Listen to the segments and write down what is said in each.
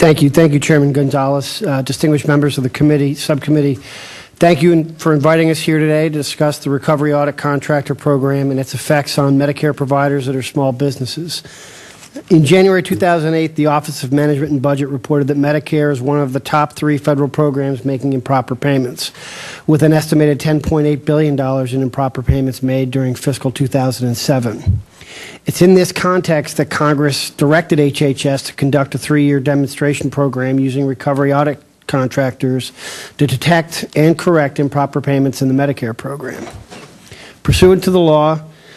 Thank you, Chairman Gonzalez. Distinguished members of the committee, subcommittee, thank you for inviting us here today to discuss the Recovery Audit Contractor Program and its effects on Medicare providers that are small businesses. In January 2008, the Office of Management and Budget reported that Medicare is one of the top 3 federal programs making improper payments, with an estimated $10.8 billion in improper payments made during fiscal 2007. It's in this context that Congress directed HHS to conduct a 3-year demonstration program using recovery audit contractors to detect and correct improper payments in the Medicare program. Pursuant to the law,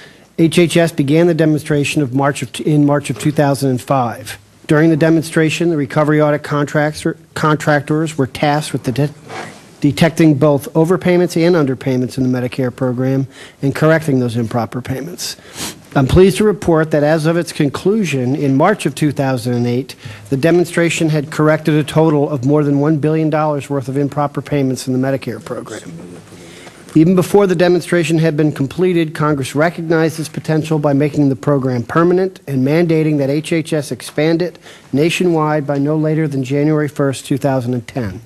HHS began the demonstration in March of 2005. During the demonstration, the recovery audit contractors were tasked with detecting both overpayments and underpayments in the Medicare program and correcting those improper payments. I'm pleased to report that as of its conclusion in March of 2008, the demonstration had corrected a total of more than $1 billion worth of improper payments in the Medicare program. Even before the demonstration had been completed, Congress recognized its potential by making the program permanent and mandating that HHS expand it nationwide by no later than January 1st, 2010.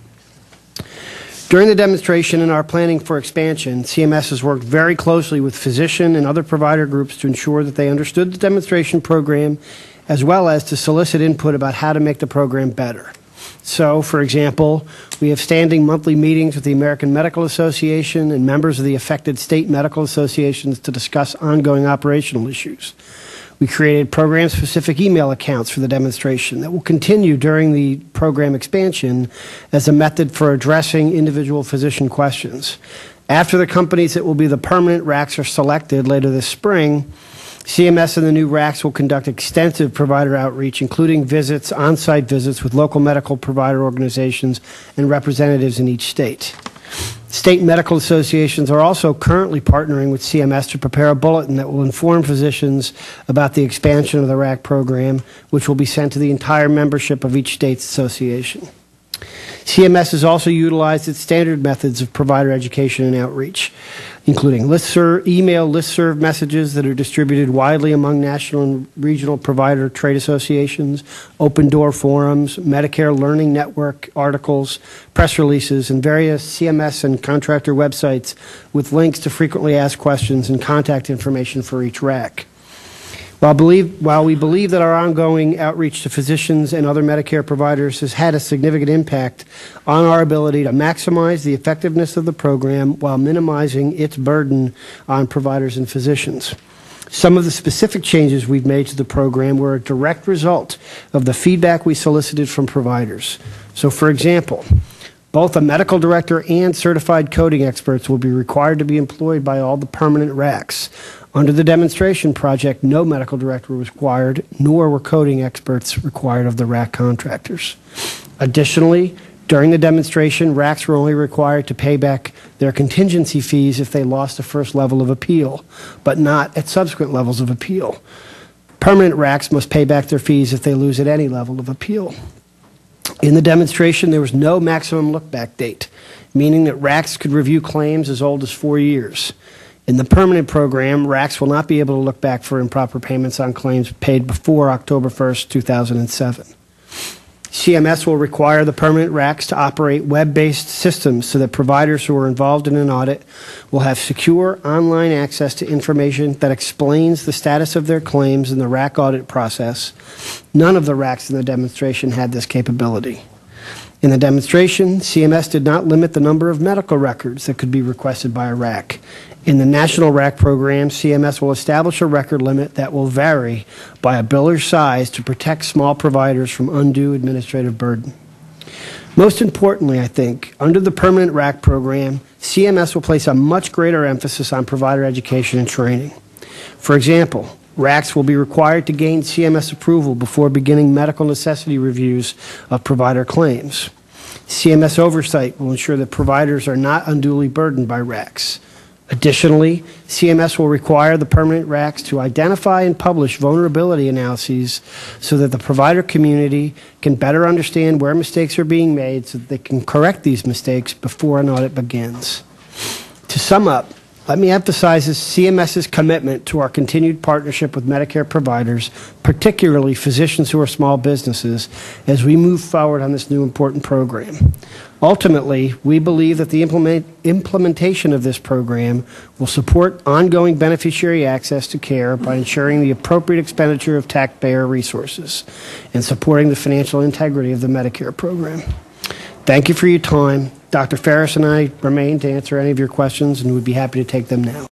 During the demonstration and our planning for expansion, CMS has worked very closely with physician and other provider groups to ensure that they understood the demonstration program, as well as to solicit input about how to make the program better. So, for example, we have standing monthly meetings with the American Medical Association and members of the affected state medical associations to discuss ongoing operational issues. We created program-specific email accounts for the demonstration that will continue during the program expansion as a method for addressing individual physician questions. After the companies that will be the permanent RACs are selected later this spring, CMS and the new RACs will conduct extensive provider outreach, including visits, on-site visits with local medical provider organizations and representatives in each state. State medical associations are also currently partnering with CMS to prepare a bulletin that will inform physicians about the expansion of the RAC program, which will be sent to the entire membership of each state's association. CMS has also utilized its standard methods of provider education and outreach, including email listserv messages that are distributed widely among national and regional provider trade associations, open door forums, Medicare Learning Network articles, press releases, and various CMS and contractor websites with links to frequently asked questions and contact information for each RAC. While we believe that our ongoing outreach to physicians and other Medicare providers has had a significant impact on our ability to maximize the effectiveness of the program while minimizing its burden on providers and physicians. Some of the specific changes we've made to the program were a direct result of the feedback we solicited from providers. So, for example, both a medical director and certified coding experts will be required to be employed by all the permanent RACs. Under the demonstration project, no medical director was required, nor were coding experts required of the RAC contractors. Additionally, during the demonstration, RACs were only required to pay back their contingency fees if they lost the first level of appeal, but not at subsequent levels of appeal. Permanent RACs must pay back their fees if they lose at any level of appeal. In the demonstration, there was no maximum look-back date, meaning that RACs could review claims as old as 4 years. In the permanent program, RACs will not be able to look back for improper payments on claims paid before October 1st, 2007. CMS will require the permanent RACs to operate web-based systems so that providers who are involved in an audit will have secure online access to information that explains the status of their claims in the RAC audit process. None of the RACs in the demonstration had this capability. In the demonstration, CMS did not limit the number of medical records that could be requested by a RAC. In the national RAC program, CMS will establish a record limit that will vary by a biller's size to protect small providers from undue administrative burden. Most importantly, I think, under the permanent RAC program, CMS will place a much greater emphasis on provider education and training. For example, RACs will be required to gain CMS approval before beginning medical necessity reviews of provider claims. CMS oversight will ensure that providers are not unduly burdened by RACs. Additionally, CMS will require the permanent RACs to identify and publish vulnerability analyses so that the provider community can better understand where mistakes are being made so that they can correct these mistakes before an audit begins. To sum up, Let me emphasize CMS's commitment to our continued partnership with Medicare providers, particularly physicians who are small businesses, as we move forward on this new important program. Ultimately, we believe that the implementation of this program will support ongoing beneficiary access to care by ensuring the appropriate expenditure of taxpayer resources and supporting the financial integrity of the Medicare program. Thank you for your time. Dr. Ferris and I remain to answer any of your questions, and we'd be happy to take them now.